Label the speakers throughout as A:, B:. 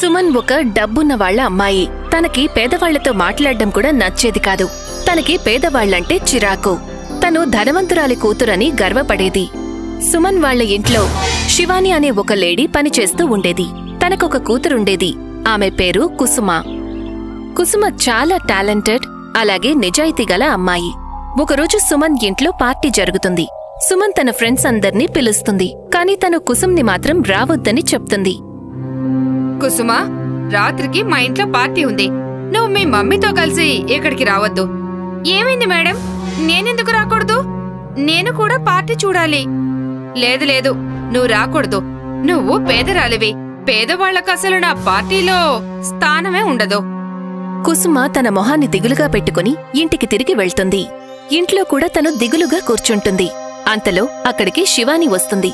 A: సుమన్ ఒక డబ్బున్న వాళ్ల అమ్మాయి. తనకి పేదవాళ్లతో మాట్లాడడం కూడా నచ్చేది కాదు. తనకి పేదవాళ్లంటే చిరాకు. తను ధనవంతురాలి కూతురని గర్వపడేది. సుమన్ వాళ్ల ఇంట్లో శివాని అనే ఒక లేడీ పనిచేస్తూ ఉండేది. తనకొక కూతురుండేది. ఆమె పేరు కుసుమ. కుసుమ చాలా టాలెంటెడ్, అలాగే నిజాయితీగల అమ్మాయి. ఒకరోజు సుమన్ ఇంట్లో పార్టీ జరుగుతుంది. సుమన్ తన ఫ్రెండ్స్ అందర్నీ పిలుస్తుంది. కాని తను కుసుమ్ని మాత్రం రావద్దని చెప్తుంది.
B: కుసుమా, రాత్రికి మా ఇంట్లో పార్టీ ఉంది. నువ్వు మీ మమ్మీతో కలిసి ఇక్కడికి రావద్దు. ఏమైంది మేడం? నేనెందుకు రాకూడదు? నేను కూడా పార్టీ చూడాలి. లేదు లేదు, నువ్వు రాకూడదు. నువ్వు పేదరాలివి. పేదవాళ్లకు అసలు నా పార్టీలో స్థానమే ఉండదు.
A: కుసుమ తన మొహాన్ని దిగులుగా పెట్టుకుని ఇంటికి తిరిగి వెళ్తుంది. ఇంట్లో కూడా తను దిగులుగా కూర్చుంటుంది. అంతలో అక్కడికి శివాని వస్తుంది.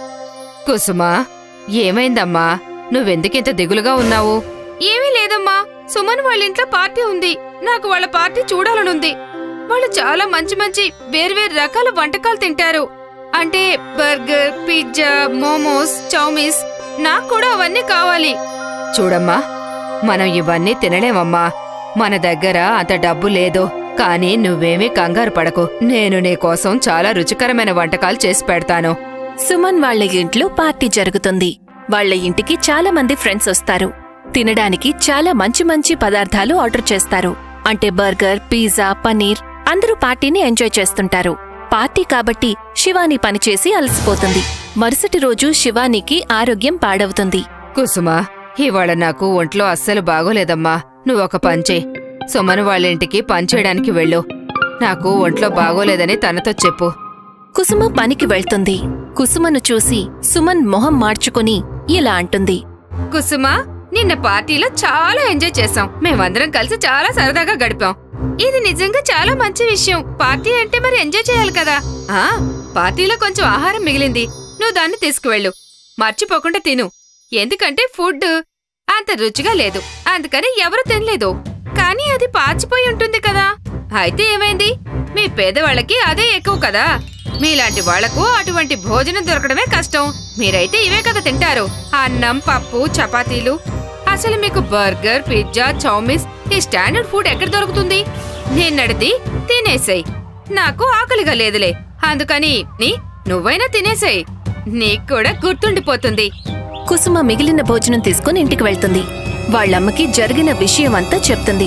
B: కుసుమా, ఏమైందమ్మా? నువ్వెందుకింత దిగులుగా ఉన్నావు? ఏమీ లేదమ్మా, సుమన్ వాళ్ళింట్లో పార్టీ ఉంది. నాకు వాళ్ళ పార్టీ చూడాలనుంది. వాళ్ళు చాలా మంచి మంచి వేర్వేరు రకాల వంటకాలు తింటారు. అంటే బర్గర్, పిజ్జా, మోమోస్, చౌమీస్. నాకు కూడా అవన్నీ కావాలి. చూడమ్మా, మనం ఇవన్నీ తినలేమమ్మా. మన దగ్గర అంత డబ్బు లేదు. కానీ నువ్వేమీ కంగారు పడకు. నేను నీకోసం చాలా రుచికరమైన వంటకాలు చేసి పెడతాను.
A: సుమన్ వాళ్ల ఇంట్లో పార్టీ జరుగుతుంది. వాళ్ల ఇంటికి చాలా మంది ఫ్రెండ్స్ వస్తారు. తినడానికి చాలా మంచి మంచి పదార్థాలు ఆర్డర్ చేస్తారు. అంటే బర్గర్, పిజ్జా, పన్నీర్. అందరూ పార్టీని ఎంజాయ్ చేస్తుంటారు. పార్టీ కాబట్టి శివాని పనిచేసి అలసిపోతుంది. మరుసటి రోజు శివానికి ఆరోగ్యం పాడవుతుంది.
B: కుసుమా, ఇవాళ నాకు ఒంట్లో అస్సలు బాగోలేదమ్మా. నువ్వొక పంచే సుమన్ వాళ్ళింటికి పనిచేయడానికి వెళ్ళు. నాకు ఒంట్లో బాగోలేదని తనతో చెప్పు.
A: కుసుమ పనికి వెళ్తుంది. కుసుమను చూసి సుమన్ మొహం మార్చుకుని ఇలా అంటుంది.
B: కుసుమా, నిన్న పార్టీలో చాలా ఎంజాయ్ చేశాం. మేమందరం కలిసి చాలా సరదాగా గడిపాం. ఇది నిజంగా చాలా మంచి విషయం. పార్టీ అంటే మరి ఎంజాయ్ చేయాలి కదా. పార్టీలో కొంచెం ఆహారం మిగిలింది. నువ్వు దాన్ని తీసుకువెళ్ళు. మర్చిపోకుండా తిను. ఎందుకంటే ఫుడ్ అంత రుచిగా లేదు. అందుకని ఎవరు తినలేదు. కానీ అది పాచిపోయి ఉంటుంది కదా. అయితే ఏమైంది? మీ పేదవాళ్ళకి అదే ఎక్కువ కదా. మీలాంటి వాళ్లకు అటువంటి భోజనం దొరకడమే కష్టం. మీరైతే ఇవే కదా తింటారు. అన్నం, పప్పు, చపాతీలు. అసలు మీకు బర్గర్, పిజ్జా, చౌమీస్ ఈ స్టాండర్డ్ ఫుడ్ ఎక్కడ దొరుకుతుంది? నిన్నడిది తినేసేయ్. నాకు ఆకలిగా లేదులే. అందుకని నువ్వైనా తినేసేయ్. నీకు కూడా గుర్తుండిపోతుంది.
A: కుసుమ మిగిలిన భోజనం తీసుకుని ఇంటికి వెళ్తుంది. వాళ్లమ్మకి జరిగిన విషయమంతా చెప్తుంది.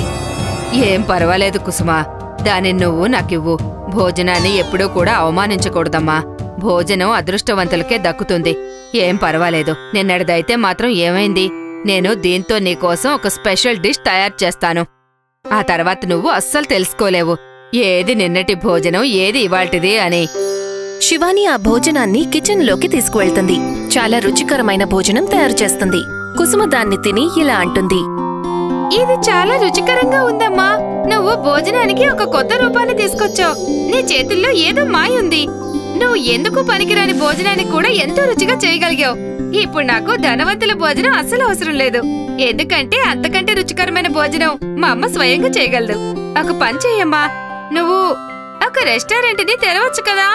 B: ఏం పర్వాలేదు కుసుమా, దాన్ని నువ్వు నాకివ్వు. భోజనాన్ని ఎప్పుడూ కూడా అవమానించకూడదమ్మా. భోజనం అదృష్టవంతులకే దక్కుతుంది. ఏం పర్వాలేదు. నిన్నటిదైతే మాత్రం ఏమైంది? నేను దీంతో నీకోసం ఒక స్పెషల్ డిష్ తయారు చేస్తాను. ఆ తర్వాత నువ్వు అస్సలు తెలుసుకోలేవు ఏది నిన్నటి భోజనం, ఏది ఇవాల్టిది అని.
A: శివాని ఆ భోజనాన్ని కిచెన్లోకి తీసుకువెళ్తుంది. చాలా రుచికరమైన భోజనం తయారు చేస్తుంది. కుసుమ దాన్ని తిని ఇలా అంటుంది.
B: ఇది చాలా రుచికరంగా ఉందమ్మా. నువ్వు భోజనానికి ఒక కొత్త రూపాన్ని తీసుకొచ్చావు. నీ చేతుల్లో ఏదో మాయుంది. నువ్వు ఎందుకు పనికిరాని భోజనాన్ని కూడా ఎంతో రుచిగా చేయగలిగావు. ఇప్పుడు నాకు ధనవంతుల భోజనం అస్సలు అవసరం లేదు. ఎందుకంటే అంతకంటే రుచికరమైన భోజనం మా అమ్మ స్వయంగా చేయగలదు. ఒక పని చెయ్యమ్మా, నువ్వు ఒక రెస్టారెంట్ని తెరవచ్చు కదా.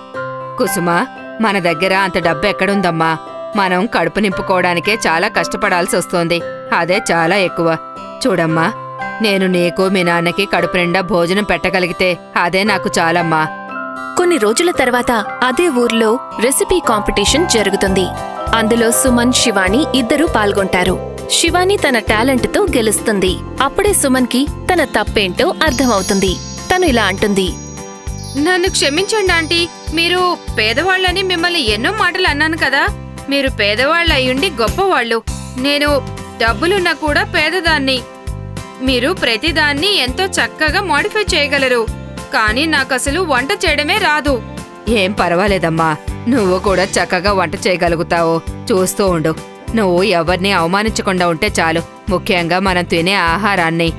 B: కుసుమా, మన దగ్గర అంత డబ్బు ఎక్కడుందమ్మా? మనం కడుపు నింపుకోవడానికే చాలా కష్టపడాల్సి వస్తోంది. అదే చాలా ఎక్కువ. చూడమ్మా, నేను నీకు మీ నాన్నకి కడుపు నిండా భోజనం పెట్టగలిగితే అదే నాకు చాలమ్మా.
A: కొన్ని రోజుల తర్వాత అదే ఊర్లో రెసిపీ కాంపిటీషన్ జరుగుతుంది. అందులో సుమన్, శివాని ఇద్దరూ పాల్గొంటారు. శివాని తన టాలెంట్తో గెలుస్తుంది. అప్పుడే సుమన్కి తన తప్పేంటో అర్థమవుతుంది. తను ఇలా అంటుంది.
B: నన్ను క్షమించండి ఆంటీ. మీరు పేదవాళ్ళని మిమ్మల్ని ఎన్నో మాటలు అన్నాను కదా. మీరు పేదవాళ్ళు అయ్యుండి గొప్పవాళ్ళు. నేను డబ్బులున్నా కూడా పేదదాన్ని. మీరు ప్రతిదాన్ని ఎంతో చక్కగా మోడిఫై చేయగలరు. కానీ నాకసలు వంట చేయడమే రాదు. ఏం పర్వాలేదమ్మా, నువ్వు కూడా చక్కగా వంట చేయగలుగుతావు. చూస్తూ ఉండు. నువ్వు ఎవరిని అవమానించకుండా ఉంటే చాలు. ముఖ్యంగా మనం తినే ఆహారాన్ని.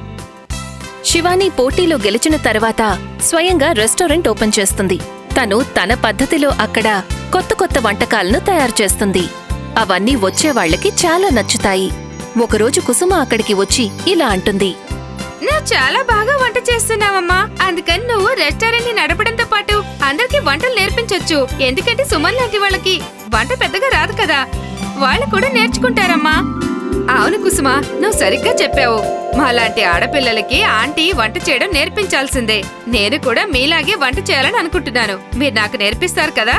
A: శివాని పోటీలో గెలిచిన తర్వాత స్వయంగా రెస్టారెంట్ ఓపెన్ చేస్తుంది. తను తన పద్ధతిలో అక్కడ కొత్త కొత్త వంటకాలను తయారు చేస్తుంది. అవన్నీ వచ్చేవాళ్లకి చాలా నచ్చుతాయి. ఒకరోజు కుసుమ అక్కడికి వచ్చి ఇలా అంటుంది.
B: నువ్వు చాలా బాగా వంట చేస్తున్నావమ్మా. అందుకని నువ్వు రెస్టారెంట్ ని నడపడంతో పాటు అందరికీ వంటలు నేర్పించొచ్చు. ఎందుకంటే సుమన్ లాంటి వాళ్ళకి వంట పెద్దగా రాదు కదా. వాళ్ళు కూడా నేర్చుకుంటారమ్మా. అవును కుసుమా, నువ్వు సరిగ్గా చెప్పావు. మాలాంటి ఆడపిల్లలకి ఆంటీ వంట చేయడం నేర్పించాల్సిందే. నేను కూడా మీలాగే వంట చేయాలని అనుకుంటున్నాను. మీరు నాకు నేర్పిస్తారు కదా?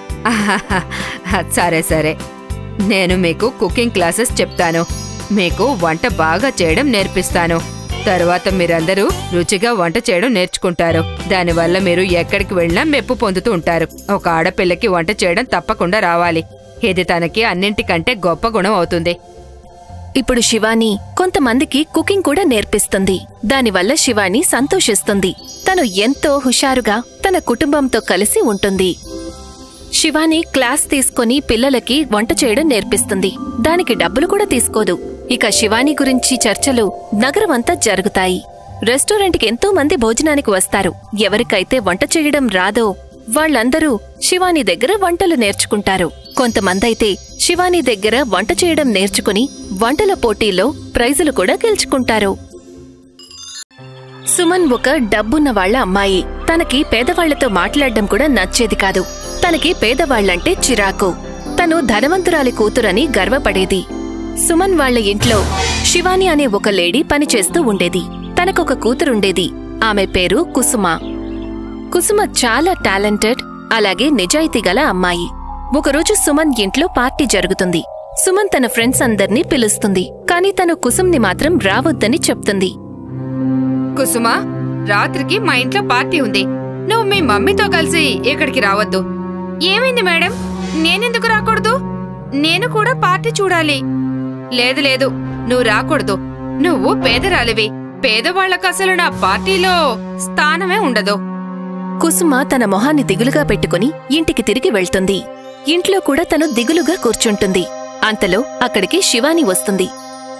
B: సరే సరే, నేను మీకు కుకింగ్ క్లాసెస్ చెప్తాను. మీకు వంట బాగా చేయడం నేర్పిస్తాను. తర్వాత మీరందరూ రుచిగా వంట చేయడం నేర్చుకుంటారు. దానివల్ల మీరు ఎక్కడికి వెళ్ళినా మెప్పు పొందుతూ ఉంటారు. ఒక ఆడపిల్లకి వంట చేయడం తప్పకుండా రావాలి. ఇది తనకి అన్నింటికంటే గొప్ప గుణం అవుతుంది.
A: ఇప్పుడు శివాని కొంతమందికి కుకింగ్ కూడా నేర్పిస్తుంది. దానివల్ల శివాని సంతోషిస్తుంది. తను ఎంతో హుషారుగా తన కుటుంబంతో కలిసి ఉంటుంది. శివాని క్లాస్ తీసుకొని పిల్లలకి వంట చేయడం నేర్పిస్తుంది. దానికి డబ్బులు కూడా తీసుకోదు. ఇక శివాని గురించి చర్చలు నగరమంతా జరుగుతాయి. రెస్టారెంట్కి ఎంతో మంది భోజనానికి వస్తారు. ఎవరికైతే వంట చేయడం రాదో వాళ్ళందరూ శివాని దగ్గర వంటలు నేర్చుకుంటారు. కొంతమందైతే శివాని దగ్గర వంట చేయడం నేర్చుకుని వంటల పోటీలో ప్రైజులు కూడా గెలుచుకుంటారు. సుమన్ ఒక డబ్బున్న వాళ్ల అమ్మాయి. తనకి పేదవాళ్లతో మాట్లాడడం కూడా నచ్చేది కాదు. తనకి పేదవాళ్లంటే చిరాకు. తను ధనవంతురాలి కూతురని గర్వపడేది. సుమన్ వాళ్ల ఇంట్లో శివాని అనే ఒక లేడీ పనిచేస్తూ ఉండేది. తనకొక కూతురుండేది. ఆమె పేరు కుసుమ. కుసుమ చాలా టాలెంటెడ్, అలాగే నిజాయితీగల అమ్మాయి. ఒకరోజు సుమన్ ఇంట్లో పార్టీ జరుగుతుంది. సుమన్ తన ఫ్రెండ్స్ అందర్నీ పిలుస్తుంది. కాని తను కుసుమ్ని మాత్రం రావద్దని చెప్తుంది.
B: కుసుమా, రాత్రికి మా ఇంట్లో పార్టీ ఉంది. నువ్వు మీ మమ్మీతో కలిసి ఇక్కడికి రావద్దు. ఏమైంది మేడం? నేనెందుకు రాకూడదు? నేను కూడా పార్టీ చూడాలి. లేదు లేదు, నువ్వు రాకూడదు. నువ్వు పేదరాలివి. పేదవాళ్లకు అసలు నా పార్టీలో స్థానమే ఉండదు.
A: కుసుమ తన మొహాన్ని దిగులుగా పెట్టుకుని ఇంటికి తిరిగి వెళ్తుంది. ఇంట్లో కూడా తను దిగులుగా కూర్చుంటుంది. అంతలో అక్కడికి శివాని వస్తుంది.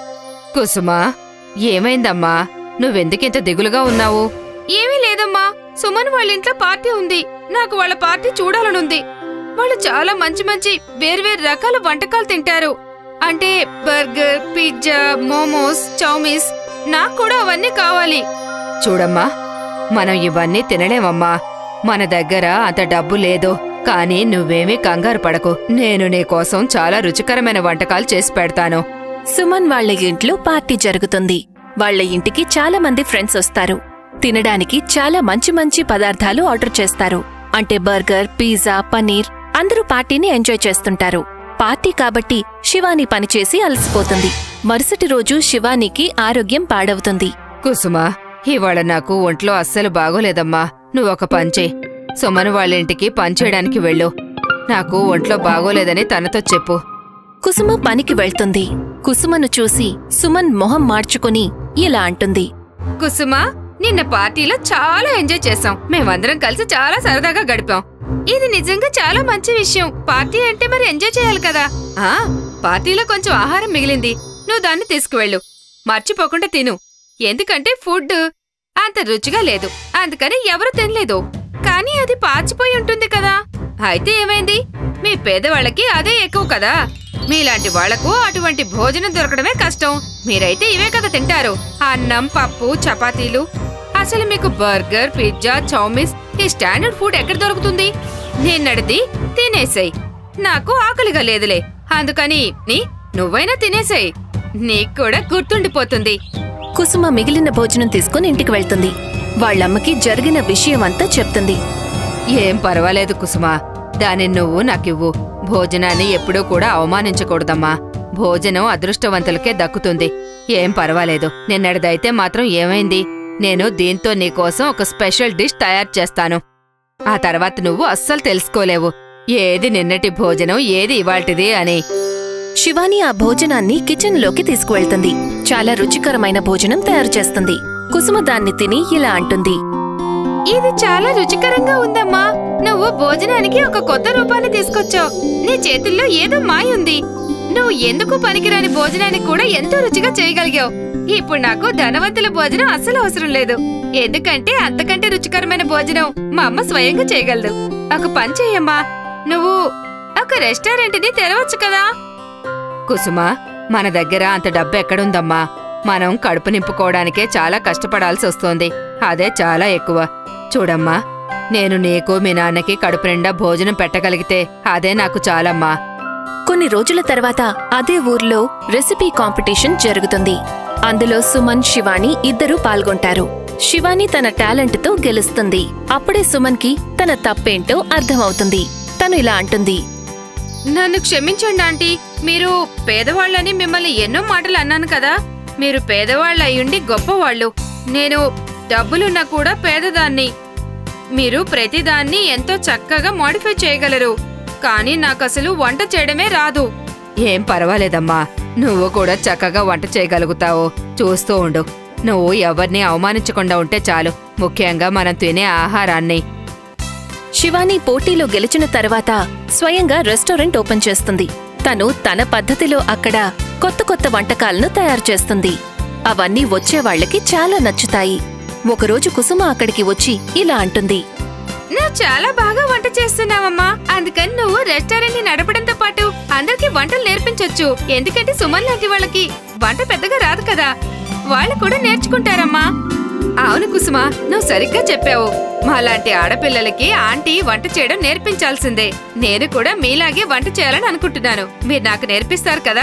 B: కుసుమా, ఏమైందమ్మా? నువ్వెందుకింత దిగులుగా ఉన్నావు? ఏమీ లేదమ్మా, సుమన్ వాళ్ళింట్లో పార్టీ ఉంది. నాకు వాళ్ళ పార్టీ చూడాలనుంది. వాళ్ళు చాలా మంచి మంచి వేర్వేరు రకాల వంటకాలు తింటారు. అంటే బర్గర్, పిజ్జా, మోమోస్, చౌమీస్. నాకు కూడా అవన్నీ కావాలి. చూడమ్మా, మనం ఇవన్నీ తినలేమమ్మా. మన దగ్గర అంత డబ్బు లేదు. కానీ నువ్వేమీ కంగారు పడకు. నేను నీకోసం చాలా రుచికరమైన వంటకాలు చేసి పెడతాను.
A: సుమన్ వాళ్ల ఇంట్లో పార్టీ జరుగుతుంది. వాళ్ల ఇంటికి చాలా మంది ఫ్రెండ్స్ వస్తారు. తినడానికి చాలా మంచి మంచి పదార్థాలు ఆర్డర్ చేస్తారు. అంటే బర్గర్, పిజ్జా, పన్నీర్. అందరూ పార్టీని ఎంజాయ్ చేస్తుంటారు. పార్టీ కాబట్టి శివాని పనిచేసి అలసిపోతుంది. మరుసటి రోజు శివానికి ఆరోగ్యం పాడవుతుంది.
B: కుసుమా, ఇవాళ నాకు ఒంట్లో అస్సలు బాగోలేదమ్మా. నువ్వొక పంచే సుమన్ వాళ్ళింటికి పనిచేయడానికి వెళ్ళు. నాకు ఒంట్లో బాగోలేదని తనతో చెప్పు.
A: కుసుమ పనికి వెళ్తుంది. కుసుమను చూసి సుమన్ మొహం మార్చుకుని ఇలా అంటుంది.
B: కుసుమా, నిన్న పార్టీలో చాలా ఎంజాయ్ చేశాం. మేమందరం కలిసి చాలా సరదాగా గడిపాం. ఇది నిజంగా చాలా మంచి విషయం. పార్టీ అంటే మరి ఎంజాయ్ చేయాలి కదా. పార్టీలో కొంచెం ఆహారం మిగిలింది. నువ్వు దాన్ని తీసుకువెళ్ళు. మర్చిపోకుండా తిను. ఎందుకంటే ఫుడ్ అంత రుచిగా లేదు. అందుకని ఎవరు తినలేదు. కానీ అది పాచిపోయి ఉంటుంది కదా. అయితే ఏమైంది? మీ పేదవాళ్ళకి అదే ఎక్కువ కదా. మీలాంటి వాళ్లకు అటువంటి భోజనం దొరకడమే కష్టం. మీరైతే ఇవే కదా తింటారు. అన్నం, పప్పు, చపాతీలు. అసలు మీకు బర్గర్, పిజ్జా, చౌమీస్ ఈ స్టాండర్డ్ ఫుడ్ ఎక్కడ దొరుకుతుంది? నిన్నటిది తినేసేయ్. నాకు ఆకలిగా లేదులే. అందుకని నువ్వైనా తినేసేయ్. నీకు కూడా గుర్తుండిపోతుంది.
A: కుసుమ మిగిలిన భోజనం తీసుకుని ఇంటికి వెళ్తుంది. వాళ్లమ్మకి జరిగిన విషయమంతా చెప్తుంది.
B: ఏం పర్వాలేదు కుసుమా, దానిని నువ్వు నాకివ్వు. భోజనాన్ని ఎప్పుడూ కూడా అవమానించకూడదమ్మా. భోజనం అదృష్టవంతులకే దక్కుతుంది. ఏం పర్వాలేదు. నిన్నటిదైతే మాత్రం ఏమైంది? నేను దీంతో నీకోసం ఒక స్పెషల్ డిష్ తయారు చేస్తాను. ఆ తర్వాత నువ్వు అస్సలు తెలుసుకోలేవు ఏది నిన్నటి భోజనం, ఏది ఇవాల్టిది అని.
A: శివాని ఆ భోజనాన్ని కిచెన్లోకి తీసుకువెళ్తుంది. చాలా రుచికరమైన భోజనం తయారు చేస్తుంది. కుసుమ దాన్ని తిని ఇలా అంటుంది.
B: ఇది చాలా రుచికరంగా ఉందమ్మా. నువ్వు భోజనానికి ఒక కొత్త రూపాన్ని తీసుకొచ్చావు. నీ చేతుల్లో ఏదో మాయుంది. నువ్వు ఎందుకు పనికిరాని భోజనాన్ని కూడా ఎంతో రుచిగా చేయగలిగావు. ఇప్పుడు నాకు ధనవంతుల భోజనం అస్సలు అవసరం లేదు. ఎందుకంటే అంతకంటే రుచికరమైన భోజనం మా అమ్మ స్వయంగా చేయగలదు. ఒక పని చెయ్యమ్మా, నువ్వు ఒక రెస్టారెంట్ని తెరవచ్చు కదా. కుసుమా, మన దగ్గర అంత డబ్బు ఎక్కడుందమ్మా? మనం కడుపు నింపుకోవడానికే చాలా కష్టపడాల్సి వస్తోంది. అదే చాలా ఎక్కువ. చూడమ్మా, నేను నీకు మీ నాన్నకి కడుపు నిండా భోజనం పెట్టగలిగితే అదే నాకు చాలమ్మా.
A: కొన్ని రోజుల తర్వాత అదే ఊర్లో రెసిపీ కాంపిటీషన్ జరుగుతుంది. అందులో సుమన్, శివాని ఇద్దరూ పాల్గొంటారు. శివాని తన టాలెంట్తో గెలుస్తుంది. అప్పుడే సుమన్కి తన తప్పేంటో అర్థమవుతుంది. తను ఇలా అంటుంది,
B: నన్ను క్షమించండి ఆంటీ. మీరు పేదవాళ్ళని మిమ్మల్ని ఎన్నో మాటలు అన్నాను కదా. మీరు పేదవాళ్ళు అయ్యుండి గొప్పవాళ్ళు. నేను డబ్బులున్నా కూడా పేదదాన్ని. మీరు ప్రతిదాన్ని ఎంతో చక్కగా మోడిఫై చేయగలరు. కానీ నాకసలు వంట చేయడమే రాదు. ఏం పర్వాలేదమ్మా, నువ్వు కూడా చక్కగా వంట చేయగలుగుతావు. చూస్తూ ఉండు. నువ్వు ఎవరిని అవమానించకుండా ఉంటే చాలు, ముఖ్యంగా మనం తినే ఆహారాన్ని.
A: శివాని పోటీలో గెలిచిన తర్వాత స్వయంగా రెస్టారెంట్ ఓపెన్ చేస్తుంది. తను తన పద్ధతిలో అక్కడ కొత్త కొత్త వంటకాలను తయారు చేస్తుంది. అవన్నీ వచ్చేవాళ్లకి చాలా నచ్చుతాయి. ఒకరోజు కుసుమ అక్కడికి వచ్చి ఇలా అంటుంది,
B: నువ్వు చాలా బాగా వంట చేస్తున్నావమ్మా. అందుకని నువ్వు రెస్టారెంట్ ని నడపడంతో పాటు అందరికీ వంటలు నేర్పించొచ్చు. ఎందుకంటే సుమన్ లాంటి వాళ్ళకి వంట పెద్దగా రాదు కదా, వాళ్ళు కూడా నేర్చుకుంటారమ్మా. అవును కుసుమ, నువ్వు సరిగ్గా చెప్పావు. మాలాంటి ఆడపిల్లలకి ఆంటీ వంట చేయడం నేర్పించాల్సిందే. నేను కూడా మీలాగే వంట చేయాలని అనుకుంటున్నాను. మీరు నాకు నేర్పిస్తారు కదా?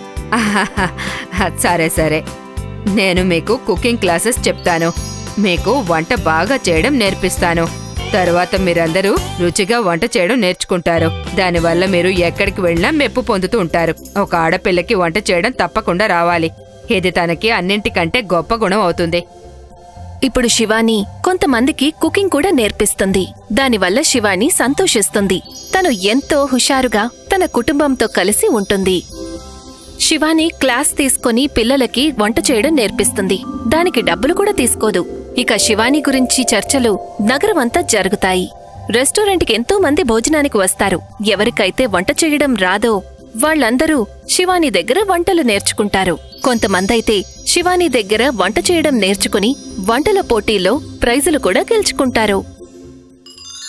B: సరే సరే, నేను మీకు కుకింగ్ క్లాసెస్ చెప్తాను. మీకు వంట బాగా చేయడం నేర్పిస్తాను. తరువాత మీరందరూ రుచిగా వంట చేయడం నేర్చుకుంటారు. దానివల్ల మీరు ఎక్కడికి వెళ్ళినా మెప్పు పొందుతూ ఉంటారు. ఒక ఆడపిల్లకి వంట చేయడం తప్పకుండా రావాలి. ఇది తనకి అన్నింటికంటే గొప్ప గుణం అవుతుంది.
A: ఇప్పుడు శివాని కొంతమందికి కుకింగ్ కూడా నేర్పిస్తుంది. దానివల్ల శివాని సంతోషిస్తుంది. తను ఎంతో హుషారుగా తన కుటుంబంతో కలిసి ఉంటుంది. శివాని క్లాస్ తీసుకొని పిల్లలకి వంట చేయడం నేర్పిస్తుంది. దానికి డబ్బులు కూడా తీసుకోదు. ఇక శివాని గురించి చర్చలు నగరమంతా జరుగుతాయి. రెస్టారెంట్కి ఎంతో మంది భోజనానికి వస్తారు. ఎవరికైతే వంట చేయడం రాదో వాళ్లందరూ శివాని దగ్గర వంటలు నేర్చుకుంటారు. కొంతమందైతే శివాని దగ్గర వంట చేయడం నేర్చుకుని వంటల పోటీలో ప్రైజులు కూడా గెలుచుకుంటారు.